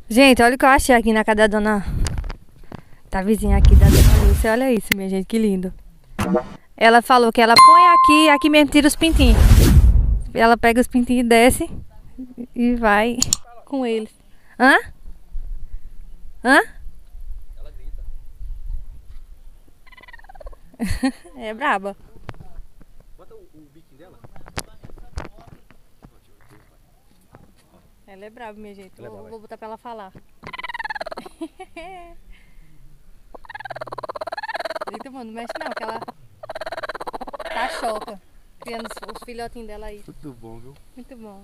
Gente, olha o que eu achei aqui na casa da dona... Tá vizinha aqui da dona Lúcia. Olha isso, minha gente, que lindo. Ela falou que ela põe aqui, aqui mesmo tira os pintinhos. Ela pega os pintinhos e desce e vai com eles. Hã? Hã? Ela grita. É braba. Bota o biquinho dela. Ela é braba, minha gente. Ela é brava, Vou botar pra ela falar. Eita, mano, não mexe não, que ela tá choca. Criando os filhotinhos dela aí. Tudo bom, viu? Muito bom.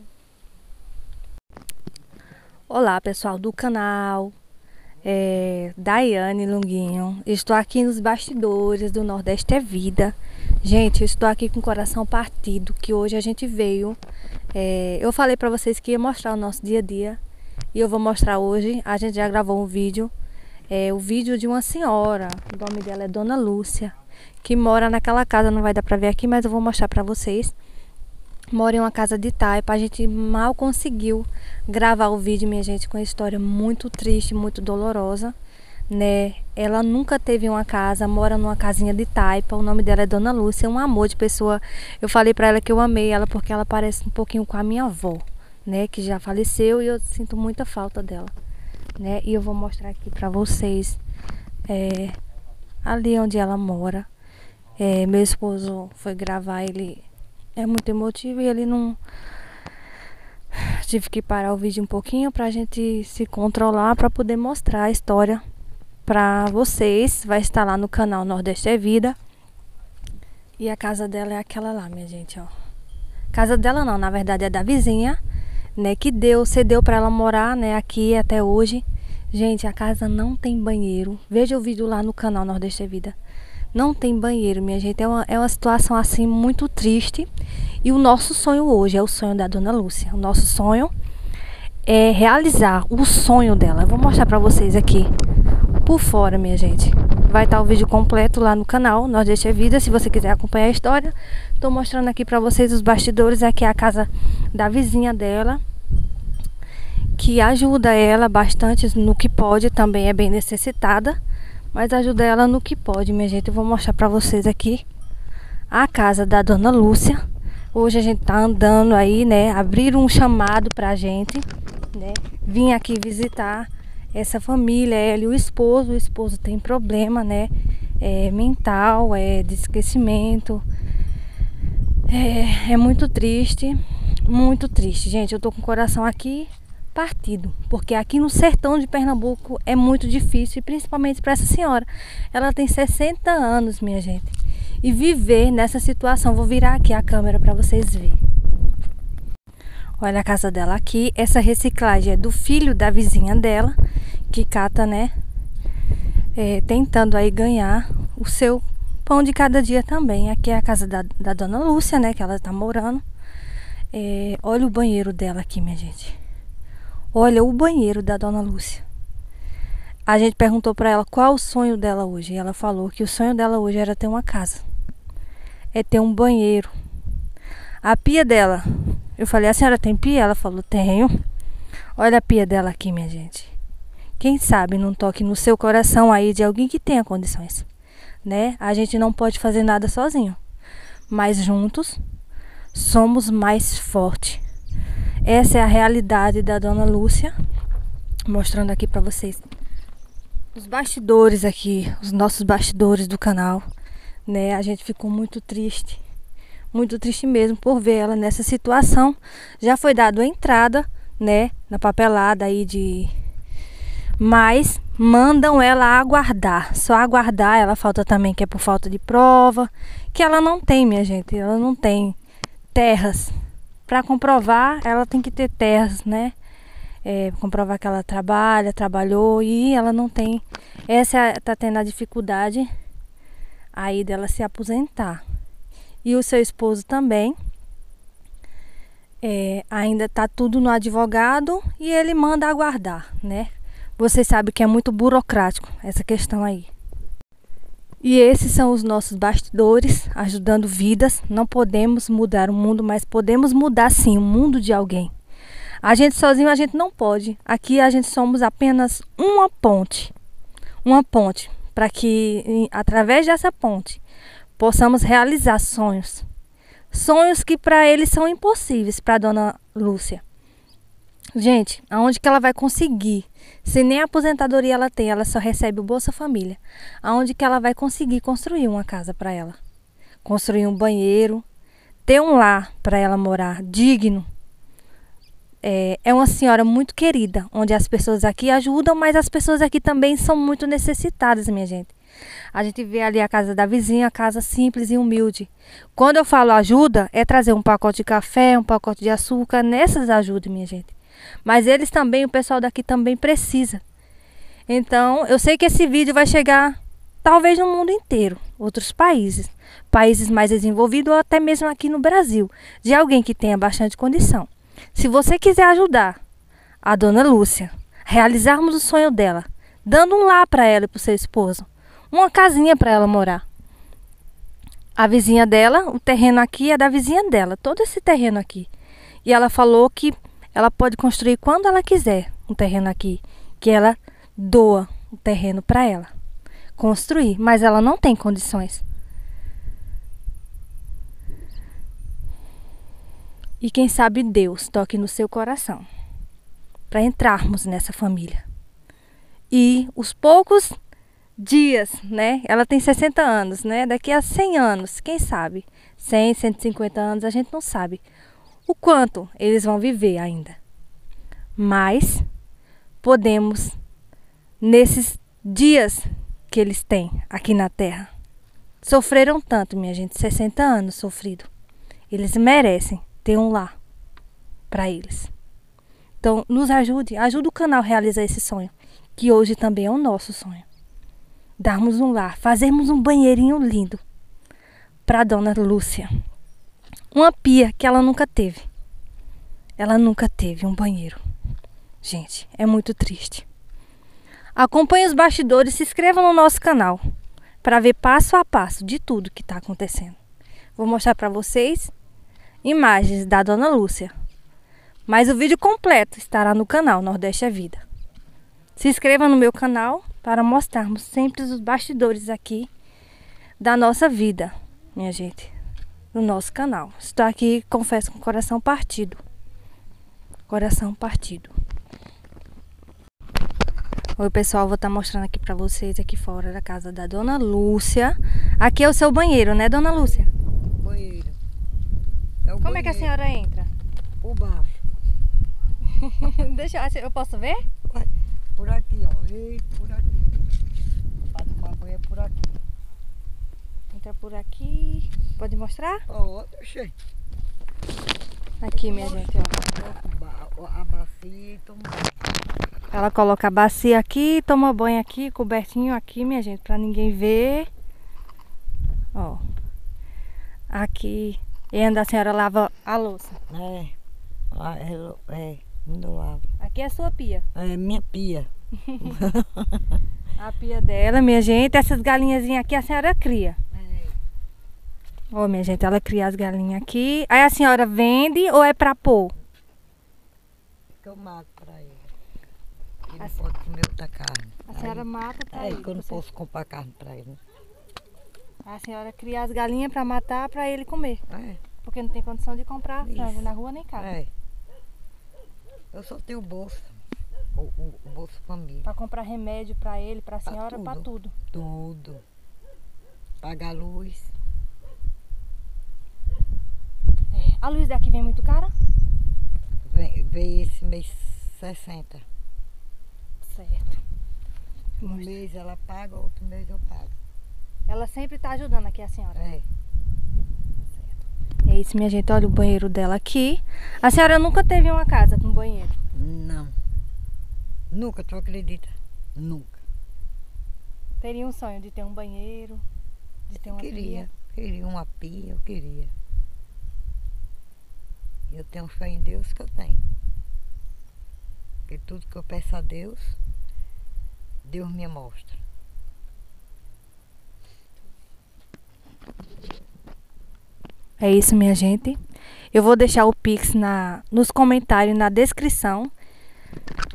Olá, pessoal do canal. Daiane Longuinho. Estou aqui nos bastidores do Nordeste é Vida. Gente, eu estou aqui com o coração partido, que hoje a gente veio. Eu falei pra vocês que ia mostrar o nosso dia a dia. E eu vou mostrar hoje. A gente já gravou um vídeo. O vídeo de uma senhora. O nome dela é Dona Lúcia. Que mora naquela casa. Não vai dar pra ver aqui, mas eu vou mostrar pra vocês. Mora em uma casa de taipa. A gente mal conseguiu gravar o vídeo, minha gente, com uma história muito triste, muito dolorosa, né? Ela nunca teve uma casa, mora numa casinha de taipa. O nome dela é Dona Lúcia, é um amor de pessoa. Eu falei pra ela que eu amei ela porque ela parece um pouquinho com a minha avó, né? Que já faleceu e eu sinto muita falta dela, né? E eu vou mostrar aqui pra vocês ali onde ela mora. Meu esposo foi gravar, ele é muito emotivo e ele não... Tive que parar o vídeo um pouquinho pra gente se controlar, pra poder mostrar a história pra vocês. Vai estar lá no canal Nordeste é Vida. E a casa dela é aquela lá, minha gente, ó. Casa dela não, na verdade é da vizinha, né, que cedeu pra ela morar, né, aqui até hoje. Gente, a casa não tem banheiro. Veja o vídeo lá no canal Nordeste é Vida. Não tem banheiro, minha gente. É uma situação assim muito triste. E o nosso sonho hoje é o sonho da Dona Lúcia. O nosso sonho é realizar o sonho dela. Eu vou mostrar pra vocês aqui por fora, minha gente. Vai estar o vídeo completo lá no canal Nordeste é Vida, se você quiser acompanhar a história. Tô mostrando aqui pra vocês os bastidores. Aqui é a casa da vizinha dela, que ajuda ela bastante no que pode. Também é bem necessitada, mas ajuda ela no que pode, minha gente. Eu vou mostrar pra vocês aqui a casa da Dona Lúcia. Hoje a gente tá andando aí, né? Abriram um chamado pra gente, né? Vim aqui visitar essa família, ela e o esposo. O esposo tem problema, né? Mental, de esquecimento. É muito triste, gente. Eu tô com o coração aqui partido, porque aqui no sertão de Pernambuco é muito difícil, e principalmente para essa senhora. Ela tem 60 anos, minha gente, e viver nessa situação. Vou virar aqui a câmera para vocês verem. Olha a casa dela aqui. Essa reciclagem é do filho da vizinha dela, que cata, né, tentando aí ganhar o seu pão de cada dia também. Aqui é a casa da Dona Lúcia, né, que ela tá morando. Olha o banheiro dela aqui, minha gente. Olha o banheiro da Dona Lúcia. A gente perguntou pra ela qual o sonho dela hoje. E ela falou que o sonho dela hoje era ter uma casa. É ter um banheiro. A pia dela. Eu falei, a senhora tem pia? Ela falou, tenho. Olha a pia dela aqui, minha gente. Quem sabe não toque no seu coração aí de alguém que tenha condições, né? A gente não pode fazer nada sozinho, mas juntos somos mais fortes. Essa é a realidade da Dona Lúcia. Mostrando aqui pra vocês os bastidores aqui, os nossos bastidores do canal, né? A gente ficou muito triste mesmo por ver ela nessa situação. Já foi dado a entrada, né, na papelada aí mas mandam ela aguardar, só aguardar. Ela falta também, que é por falta de prova, que ela não tem, minha gente. Ela não tem terras. Para comprovar, ela tem que ter terras, né? Comprovar que ela trabalhou, e ela não tem. Tá tendo a dificuldade aí dela se aposentar. E o seu esposo também. Ainda tá tudo no advogado e ele manda aguardar, né? Vocês sabem que é muito burocrático essa questão aí. E esses são os nossos bastidores, ajudando vidas. Não podemos mudar o mundo, mas podemos mudar sim o mundo de alguém. A gente sozinho a gente não pode. Aqui a gente somos apenas uma ponte. Uma ponte para que através dessa ponte possamos realizar sonhos. Sonhos que para eles são impossíveis, para a dona Lúcia. Gente, aonde que ela vai conseguir? Se nem aposentadoria ela tem, ela só recebe o Bolsa Família. Aonde que ela vai conseguir construir uma casa para ela? Construir um banheiro, ter um lar para ela morar digno. É uma senhora muito querida, onde as pessoas aqui ajudam, mas as pessoas aqui também são muito necessitadas, minha gente. A gente vê ali a casa da vizinha, a casa simples e humilde. Quando eu falo ajuda, é trazer um pacote de café, um pacote de açúcar, nessas ajudas, minha gente. Mas eles também, o pessoal daqui também precisa. Então, eu sei que esse vídeo vai chegar talvez no mundo inteiro, outros países, países mais desenvolvidos ou até mesmo aqui no Brasil, de alguém que tenha bastante condição. Se você quiser ajudar a dona Lúcia, realizarmos o sonho dela, dando um lar para ela e para o seu esposo, uma casinha para ela morar. A vizinha dela, o terreno aqui é da vizinha dela, todo esse terreno aqui. E ela falou que ela pode construir quando ela quiser um terreno aqui, que ela doa o terreno para ela construir, mas ela não tem condições. E quem sabe Deus toque no seu coração para entrarmos nessa família. E os poucos dias, né? Ela tem 60 anos, né? Daqui a 100 anos, quem sabe? 100, 150 anos, a gente não sabe o quanto eles vão viver ainda. Mas podemos, nesses dias que eles têm aqui na Terra, sofreram tanto, minha gente, 60 anos sofrido. Eles merecem ter um lar para eles. Então, nos ajude o canal a realizar esse sonho, que hoje também é o nosso sonho. Darmos um lar, fazermos um banheirinho lindo para a dona Lúcia. Uma pia que ela nunca teve. Ela nunca teve um banheiro. Gente, é muito triste. Acompanhe os bastidores, se inscreva no nosso canal para ver passo a passo de tudo que está acontecendo. Vou mostrar para vocês imagens da dona Lúcia. Mas o vídeo completo estará no canal Nordeste é Vida. Se inscreva no meu canal para mostrarmos sempre os bastidores aqui da nossa vida, minha gente, no nosso canal. Estou aqui, confesso, com o coração partido. Coração partido. Oi, pessoal, vou estar mostrando aqui para vocês aqui fora da casa da dona Lúcia. Aqui é o seu banheiro, né, dona Lúcia? Banheiro. Como é que a senhora entra? Por baixo. Deixa eu posso ver? Por aqui, ó. E por aqui. Para tomar banho é por aqui. Entra por aqui. Pode mostrar? Ó, deixa. Aqui, minha gente, ó. A bacia e toma. Ela coloca a bacia aqui, toma banho aqui, cobertinho aqui, minha gente, pra ninguém ver. Ó. Aqui. E ainda a senhora lava a louça. Ainda lavo. Aqui é a sua pia. É minha pia. A pia dela, minha gente. Essas galinhazinhas aqui a senhora cria. Ó, minha gente, ela cria as galinhas aqui. Aí a senhora vende ou é pra pôr? Que eu mato pra ele. Ele não pode comer outra carne. A senhora mata pra ele. Que eu não posso comprar carne pra ele. A senhora cria as galinhas pra matar pra ele comer. Porque não tem condição de comprar frango na rua nem casa. Eu só tenho bolsa. O Bolsa Família. Pra comprar remédio pra ele, pra senhora, pra tudo. Tudo. Pagar luz. A luz daqui vem muito cara? Veio esse mês 60. Certo. Um mês ela paga, outro mês eu pago. Ela sempre tá ajudando aqui a senhora? É. É isso, minha gente. Olha o banheiro dela aqui. A senhora nunca teve uma casa com banheiro? Não. Nunca, tu acredita? Nunca. Teria um sonho de ter um banheiro, de ter uma pia? Queria uma pia, eu queria. Eu tenho fé em Deus que eu tenho. Porque tudo que eu peço a Deus, Deus me mostra. É isso, minha gente. Eu vou deixar o Pix nos comentários, na descrição.